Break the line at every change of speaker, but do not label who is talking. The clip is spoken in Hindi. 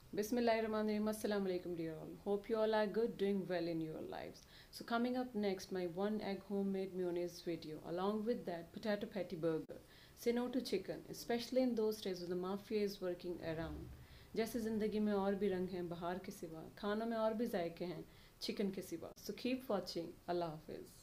Bismillahirrahmanirrahim. Assalamu alaikum, dear all. Hope you all are good, doing well in your lives. So, coming up next, my one egg homemade mayonnaise video. Along with that, potato patty burger. Say no to chicken, especially in those days when the mafia is working around. जैसे ज़िंदगी में और भी रंग हैं बहार के सिवा, खानों में और भी जायके हैं चिकन के सिवा. So keep watching. Allah Hafiz.